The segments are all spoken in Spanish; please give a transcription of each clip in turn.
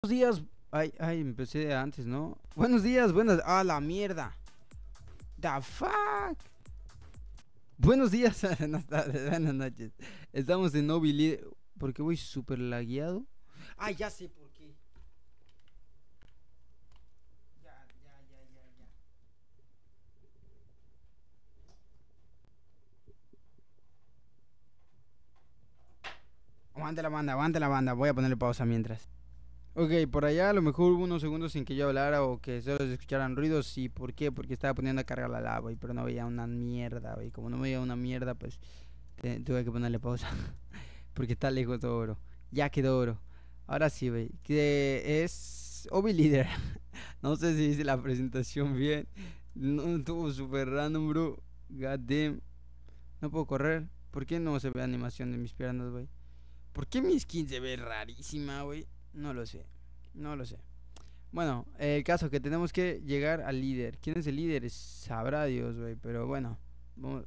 días. Ay, empecé de antes, ¿no? Buenos días, buenas. Ah, la mierda. The fuck. Buenos días, buenas tardes, buenas noches. Estamos en Novi Líder. ¿Por qué voy súper lagueado? Ah, ya sé por qué. Ya. Aguante la banda. Voy a ponerle pausa mientras. Ok, por allá a lo mejor hubo unos segundos sin que yo hablara o que solo se escucharan ruidos. Sí, ¿por qué? Porque estaba poniendo a cargar la lava, pero no veía una mierda, güey. Como no veía una mierda, pues tuve que ponerle pausa. Porque está lejos todo oro. Ya quedó oro. Ahora sí, güey. Que es Obi Leader. No sé si hice la presentación bien. No, estuvo súper random, bro. God damn. No puedo correr. ¿Por qué no se ve animación de mis piernas, güey? ¿Por qué mi skin se ve rarísima, güey? No lo sé. No lo sé. Bueno, el caso que tenemos que llegar al líder. ¿Quién es el líder? Sabrá Dios, güey. Pero bueno. Vamos.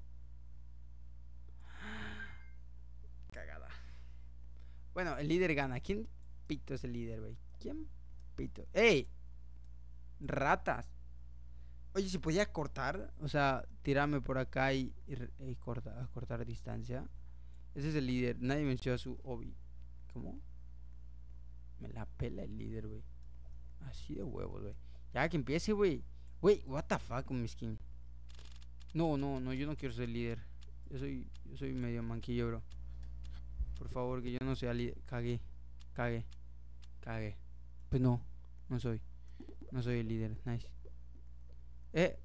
Cagada. Bueno, el líder gana. ¿Quién pito es el líder, güey? ¿Quién pito? ¡Ey! Ratas. Oye, ¿se podía cortar? O sea, tirarme por acá y cortar distancia. Ese es el líder. Nadie mencionó a su Obi. ¿Cómo? Me la pela el líder, güey. Así de huevos, güey. Ya que empiece, güey. Güey, what the fuck con mi skin. No, yo no quiero ser líder. Yo soy medio manquillo, bro. Por favor, que yo no sea líder. Cagué. Pues no soy. No soy el líder. Nice. Eh.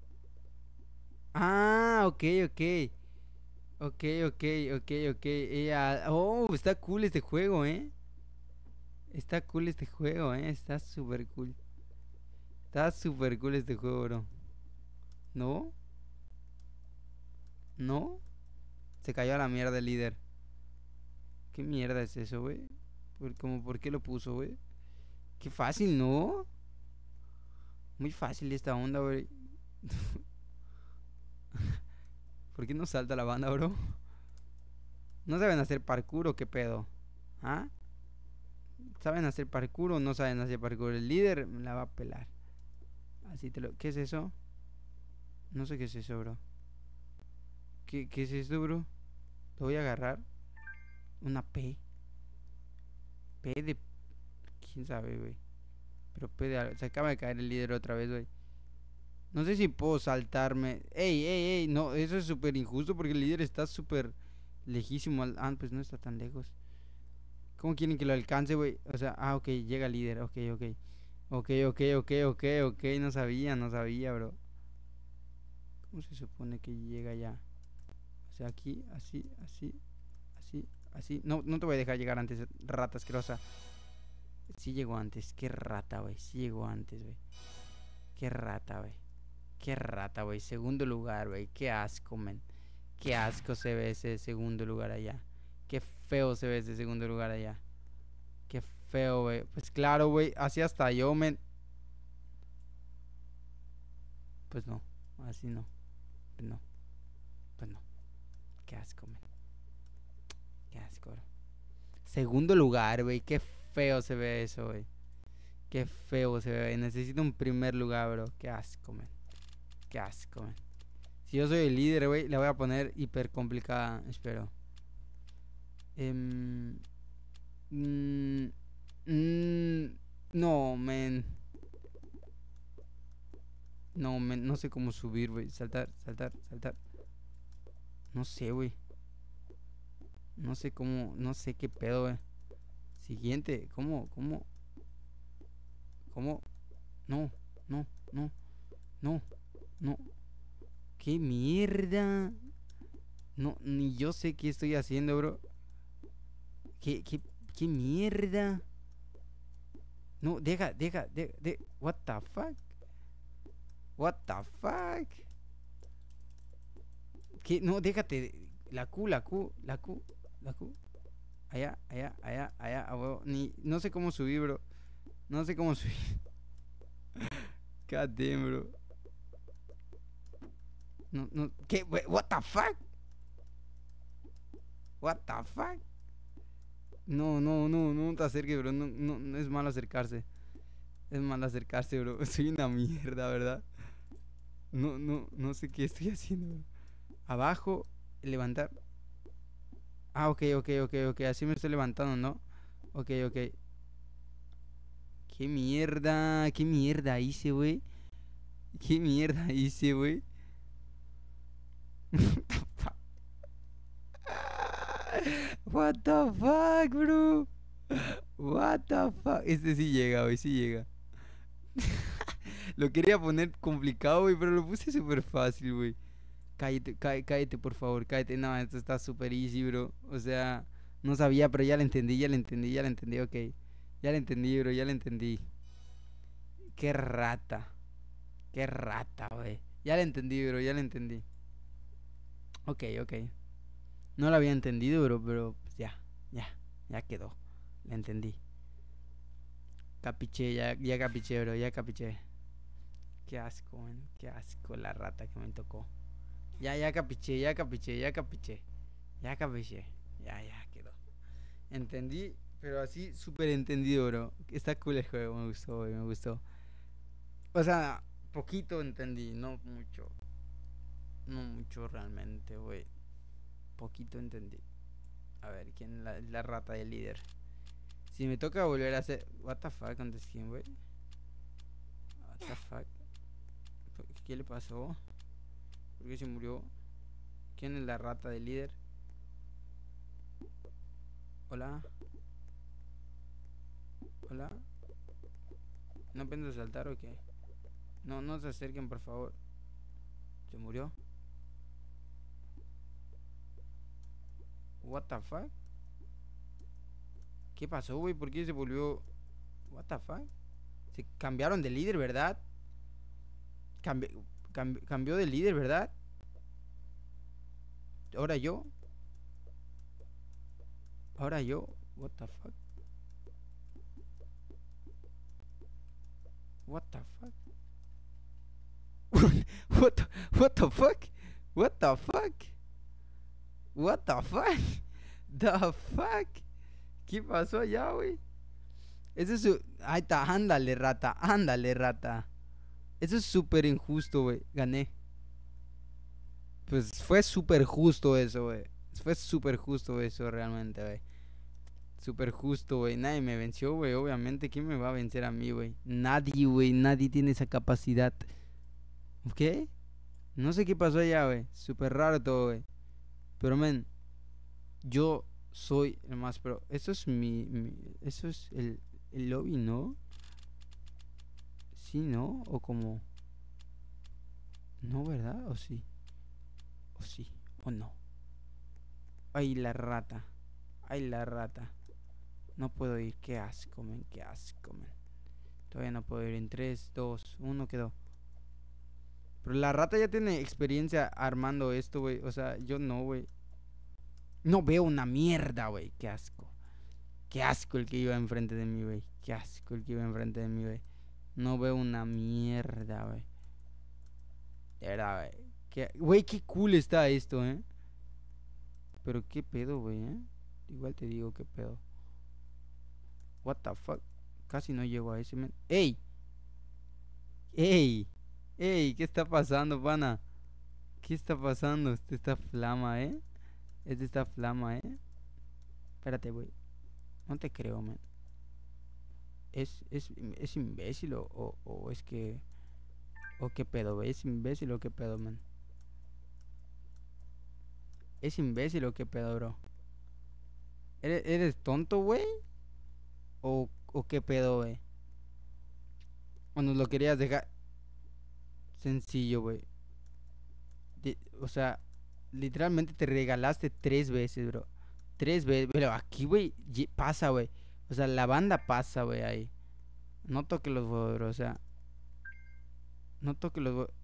Ah, ok. Ok. Oh, está cool este juego, eh. Está cool este juego, eh. Está súper cool. Está súper cool este juego, bro. ¿No? ¿No? Se cayó a la mierda el líder. ¿Qué mierda es eso, güey? ¿Por qué lo puso, güey? Qué fácil, ¿no? Muy fácil esta onda, güey. ¿Por qué no salta la banda, bro? ¿No saben hacer parkour o qué pedo? ¿Ah? ¿Saben hacer parkour o no saben hacer parkour? El líder me la va a pelar. Así te lo... ¿Qué es eso? No sé qué es eso, bro. ¿Qué es esto, bro? Lo voy a agarrar. Una P. P de... ¿Quién sabe, güey? Pero P de algo. Se acaba de caer el líder otra vez, güey. No sé si puedo saltarme. ¡Ey! No, eso es súper injusto porque el líder está súper lejísimo. Ah, pues no está tan lejos. ¿Cómo quieren que lo alcance, güey? O sea, ok, llega el líder. Ok. No sabía, bro. ¿Cómo se supone que llega ya? O sea, aquí, así. No te voy a dejar llegar antes, rata asquerosa. Sí llegó antes. Qué rata, güey. Sí llegó antes, güey. Qué rata, güey. Qué rata, güey. Segundo lugar, güey. Qué asco, men. Qué asco se ve ese segundo lugar allá. Qué feo se ve ese segundo lugar allá. Qué feo, güey. Pues claro, güey. Así hasta yo, men. Pues no. Así no. Pues no. Pues no. Qué asco, men. Qué asco, bro. Segundo lugar, güey. Qué feo se ve eso, güey. Qué feo se ve. Necesito un primer lugar, bro. Qué asco, men. Qué asco, men. Si yo soy el líder, güey, la voy a poner hiper complicada. Espero. Em, mm, no, men. No, men. No sé cómo subir, güey. Saltar. No sé, güey. No sé cómo. No sé qué pedo, güey. Siguiente. ¿Cómo? No, no, no, no. ¿Qué mierda? No, ni yo sé qué estoy haciendo, bro. ¿Qué mierda? No, what the fuck? What the fuck? ¿Qué? No, déjate. La Q. Allá, a huevo. No sé cómo subir, bro. No sé cómo subir. God damn, bro. No. ¿Qué? What the fuck? What the fuck? No, no, no, no te acerques, bro. No, no, no es malo acercarse. Es malo acercarse, bro. Soy una mierda, ¿verdad? No, no, no sé qué estoy haciendo, bro. Abajo, levantar. Ah, ok, ok, ok, ok. Así me estoy levantando, ¿no? Ok, ok. Qué mierda hice, güey. Qué mierda hice, güey. What the fuck, bro? What the fuck. Este sí llega, güey, sí llega. Lo quería poner complicado, güey, pero lo puse súper fácil, güey. Cállate, cállate, por favor, cállate. No, esto está súper easy, bro. O sea, no sabía, pero ya lo entendí, ya lo entendí, ya lo entendí, ok. Ya lo entendí, bro, ya lo entendí. Qué rata. Qué rata, güey. Ya lo entendí, bro, ya lo entendí. Ok, ok. No lo había entendido, bro, pero pues ya, ya, ya quedó. Lo entendí. Capiché, ya, ya capiché, bro, ya capiché. Qué asco, man. Qué asco la rata que me tocó. Ya, ya capiché, ya capiché, ya capiché. Ya capiché. Ya, ya quedó. Entendí, pero así súper entendido, bro. Está cool el juego, me gustó, güey, me gustó. O sea, poquito entendí, no mucho. No mucho realmente, güey. Poquito entendí. A ver, ¿quién es la rata del líder? Si me toca volver a hacer... What the fuck con the skin, güey. What the fuck. ¿Qué le pasó? ¿Por qué se murió? ¿Quién es la rata del líder? Hola. Hola. ¿No piensas saltar o qué? No, no se acerquen, por favor. ¿Se murió? What the fuck? ¿Qué pasó, güey? ¿Por qué se volvió? What the fuck? Se cambiaron de líder, ¿verdad? Cambió de líder, ¿verdad? Ahora yo. Ahora yo. What the fuck? What the fuck? what the, what the fuck? What the fuck? What the fuck? The fuck? ¿Qué pasó allá, güey? Eso es ahí está, ándale, rata, ándale, rata. Eso es súper injusto, güey. Gané. Pues fue súper justo eso, güey. Fue súper justo eso, realmente, güey. Súper justo, güey. Nadie me venció, güey. Obviamente, ¿quién me va a vencer a mí, güey? Nadie, güey. Nadie tiene esa capacidad. ¿Qué? No sé qué pasó allá, güey. Súper raro todo, güey. Pero, men, yo soy el más pro. Eso es eso es el lobby, ¿no? Sí, ¿no? O como... No, ¿verdad? ¿O sí? ¿O sí? ¿O no? Ay, la rata. Ay, la rata. No puedo ir. Qué asco, men. Qué asco, men. Todavía no puedo ir. En 3, 2, 1 quedó. Pero la rata ya tiene experiencia armando esto, güey. O sea, yo no, güey. No veo una mierda, güey. Qué asco. Qué asco el que iba enfrente de mí, güey. Qué asco el que iba enfrente de mí, güey. No veo una mierda, güey. De verdad, güey. Güey, qué cool está esto, ¿eh? Pero qué pedo, güey, ¿eh? Igual te digo qué pedo. What the fuck. Casi no llego a ese, men. ¡Ey! ¡Ey! ¡Ey! ¿Qué está pasando, pana? ¿Qué está pasando? Este está flama, ¿eh? Este está flama, ¿eh? Espérate, güey. No te creo, man. ¿Es imbécil o es que... ¿O qué pedo, güey? ¿Es imbécil o qué pedo, man? ¿Es imbécil o qué pedo, bro? ¿Eres tonto, güey? ¿O qué pedo, güey? ¿O nos lo querías dejar sencillo, güey? O sea, literalmente te regalaste 3 veces, bro. 3 veces. Pero aquí, güey, pasa, güey. O sea, la banda pasa, güey, ahí. No toque los huevos, bro. O sea, no toque los huevos.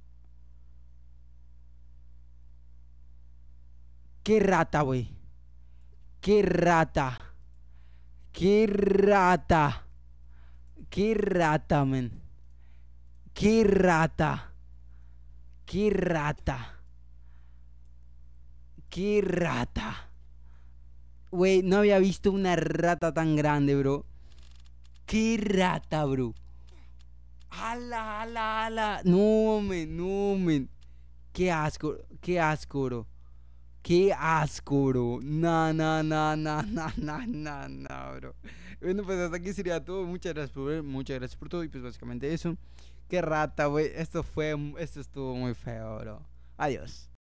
¡Qué rata, güey! ¡Qué rata! ¡Qué rata! ¡Qué rata, men! ¡Qué rata! ¡Qué rata! ¡Qué rata! Güey, no había visto una rata tan grande, bro. ¡Qué rata, bro! ¡Hala, hala, hala! No, men, no, men. Qué asco, bro. Qué asco, bro. No, no, no, no, no, no, no, no, bro. Bueno, pues hasta aquí sería todo. Muchas gracias por ver, muchas gracias por todo. Y pues básicamente eso. Qué rata, güey. Esto estuvo muy feo, bro. Adiós.